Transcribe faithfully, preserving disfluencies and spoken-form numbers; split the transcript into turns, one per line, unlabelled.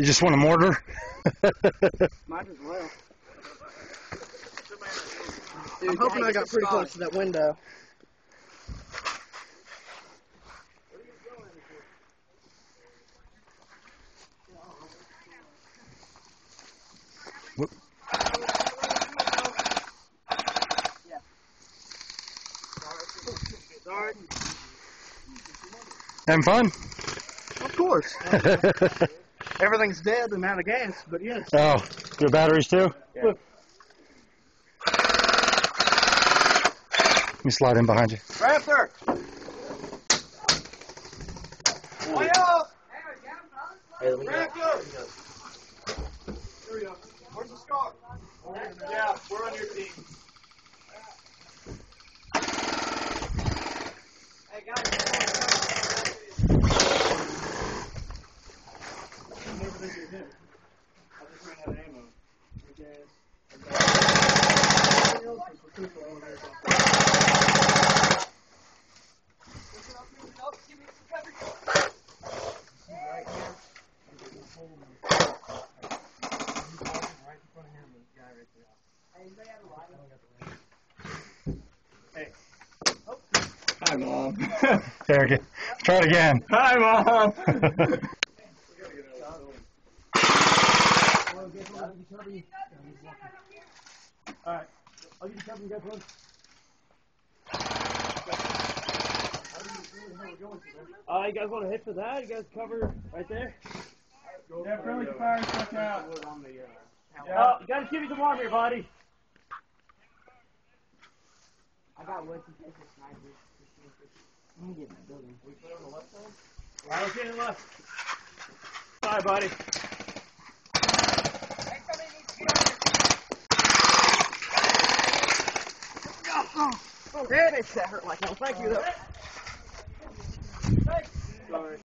You just want a mortar?
Might as well.
Dude,
I'm hoping I got pretty
spot.
close to that window.
Whoop.
Sorry.
Having fun?
Of course. Everything's dead and out of gas, but yes.
Oh, your batteries too?
Yeah.
Let me slide in behind you.
Raptor! Way up! Raptor! Here we go. Where's the scar? Yeah, we're on your team. Hey guys, I never think you're him. I just ran out of ammo. Hi, Mom.
There, get, try it again.
Hi, Mom. Alright. I'll give you cover, you guys run. Uh, you guys want to hit for that? You guys cover right there?
Yeah, friendly fire stuck out.
Oh, you gotta give me some arm here, buddy.
I got wood to take the sniper. I'm gonna get in the building.
We put it on the left side? Alright, let's get in the left. Sorry, buddy. Oh, that hurt like hell. Thank you, though. Sorry.